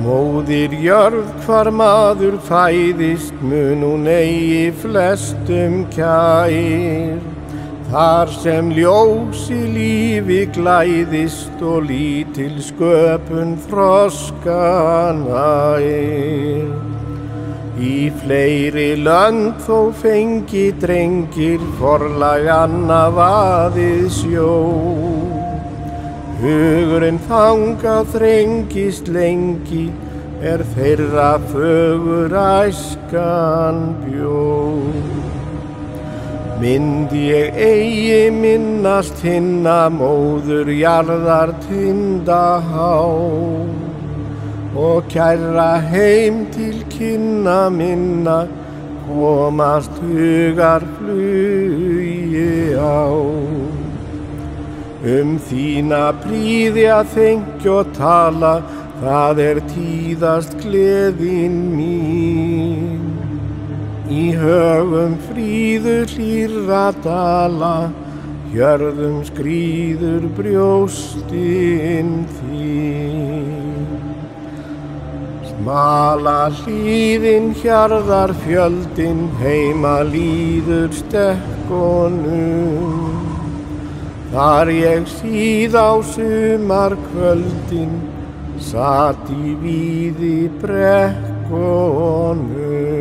Móðir jörð hvar maður fæðist mun hún eigi flestum kær. Þar sem ljósi lífi glæðist og lítil sköpun þroska nær. Í fleiri lönd þó fengi drengir forlag annað vaðið sjó. Hugurinn þangað þrengist lengi þeirra fögur æskan bjó. Myndi ég eigi minnast hinna móður jarðar tinda há og kæra heim til kynna minna komast hugar flugi á. Þína príði að þengja og tala, það tíðast gleðin mín. Í högum fríður hlýrra dala, hjörðum skríður brjóstin þín. Smala hlíðin hjarðar fjöldin, heima líður stekkonum. Þar ég síð á sumarkvöldin, sat í víði brekkunum.